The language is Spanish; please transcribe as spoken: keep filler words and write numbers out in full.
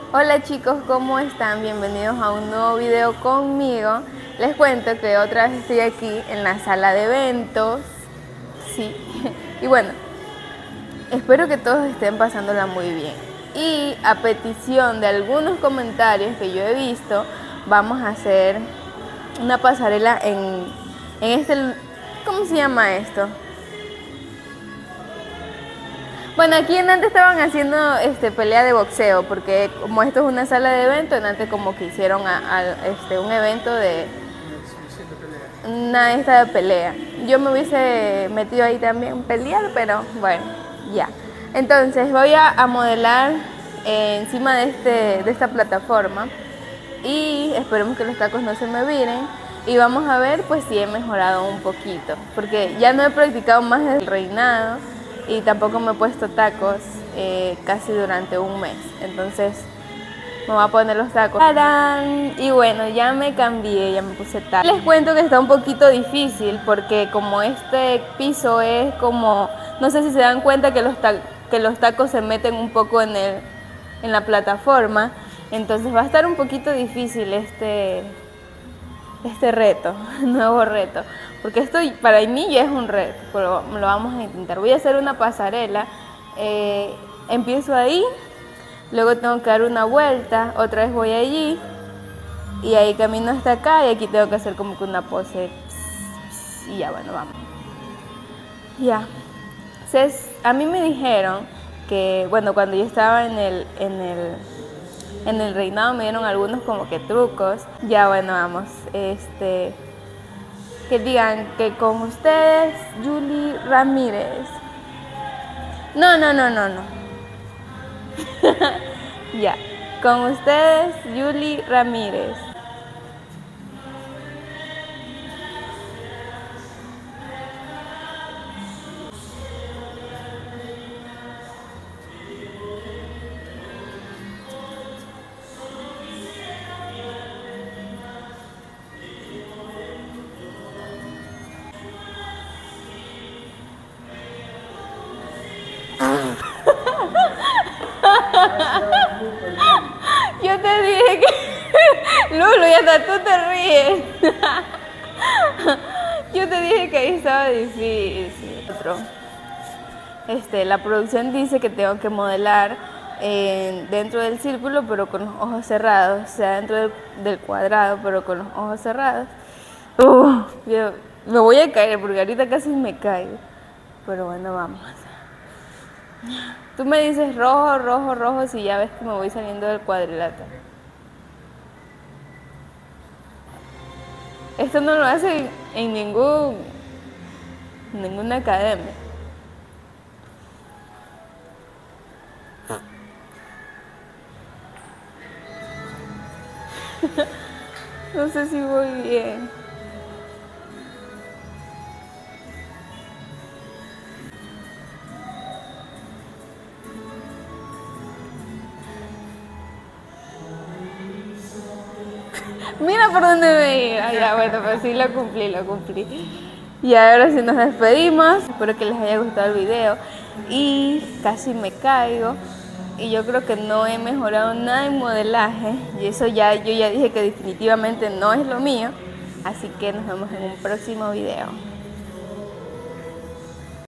Hola chicos, ¿cómo están? Bienvenidos a un nuevo video conmigo. Les cuento que otra vez estoy aquí en la sala de eventos. Sí, y bueno, espero que todos estén pasándola muy bien. Y a petición de algunos comentarios que yo he visto, vamos a hacer una pasarela en, en este... ¿Cómo se llama esto? Bueno, aquí en Nantes estaban haciendo este, pelea de boxeo, porque como esto es una sala de evento, en Nantes como que hicieron a, a, este, un evento de una esta de pelea. Yo me hubiese metido ahí también pelear, pero bueno, ya. Entonces voy a, a modelar eh, encima de, este, de esta plataforma y esperemos que los tacos no se me viren. Y vamos a ver pues si he mejorado un poquito, porque ya no he practicado más el reinado. Y tampoco me he puesto tacos eh, casi durante un mes. Entonces me voy a poner los tacos. ¡Tarán! Y bueno, ya me cambié, ya me puse tacos. Les cuento que está un poquito difícil porque como este piso es como... No sé si se dan cuenta que los, que los tacos se meten un poco en, el, en la plataforma. Entonces va a estar un poquito difícil este... este reto, nuevo reto, porque esto para mí ya es un reto, pero lo vamos a intentar. Voy a hacer una pasarela, eh, empiezo ahí, luego tengo que dar una vuelta, otra vez voy allí, y ahí camino hasta acá, y aquí tengo que hacer como que una pose, y ya, bueno, vamos. Ya, entonces, a mí me dijeron que, bueno, cuando yo estaba en el... En el En el reinado me dieron algunos como que trucos. Ya bueno, vamos. Este, que digan que con ustedes, Julie Ramírez. No, no, no, no, no. Ya. Con ustedes, Julie Ramírez. Yo te dije que... Lulu, y hasta tú te ríes. Yo te dije que ahí estaba difícil. Otro. Este, la producción dice que tengo que modelar eh, dentro del círculo, pero con los ojos cerrados. O sea, dentro del, del cuadrado, pero con los ojos cerrados. Uh, yo me voy a caer porque ahorita casi me caigo. Pero bueno, vamos. Tú me dices rojo, rojo, rojo si ya ves que me voy saliendo del cuadrilátero. Esto no lo hacen en ningún, ninguna academia. No sé si voy bien. Mira por dónde me iba. Ya, bueno, pues sí lo cumplí, lo cumplí. Y ahora sí nos despedimos. Espero que les haya gustado el video. Y casi me caigo. Y yo creo que no he mejorado nada en modelaje. Y eso ya, yo ya dije que definitivamente no es lo mío. Así que nos vemos en un próximo video.